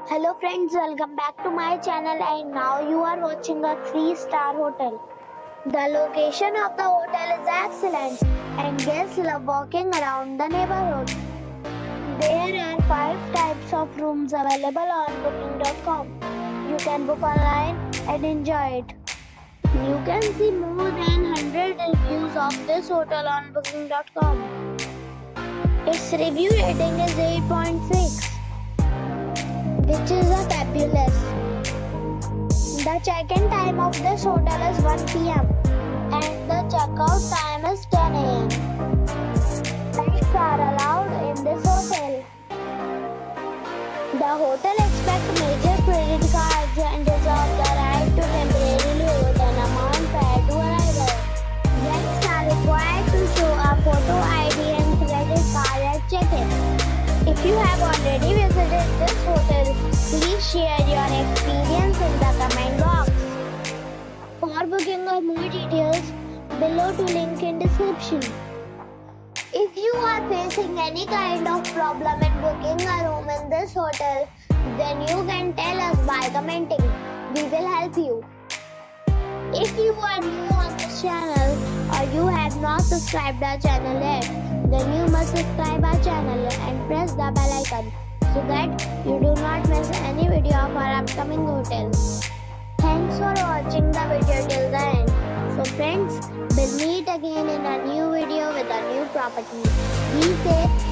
Hello friends, welcome back to my channel and now you are watching a 3-star hotel. The location of the hotel is excellent and guests love walking around the neighborhood. There are 5 types of rooms available on booking.com. You can book online and enjoy it. You can see more than 100 reviews of this hotel on booking.com. Its review rating is 8.6. which is a fabulous. The check-in time of this hotel is 1 p.m. and the check-out time is 10 a.m. Pets are allowed in this hotel. The hotel expects major credit cards and reserves the right to temporarily hold an amount prior to arrival. Guests are required to show a photo ID and credit card at check-in. If you have already visited this hotel, please share your experience in the comment box. For booking or more details, below to link in description. If you are facing any kind of problem in booking a room in this hotel, then you can tell us by commenting. We will help you. If you are new on this channel or you have not subscribed our channel yet, then you must subscribe our channel and press the bell icon so that you do not miss any video of our upcoming hotel. Thanks for watching the video till the end. So friends, we'll meet again in a new video with a new property. Be safe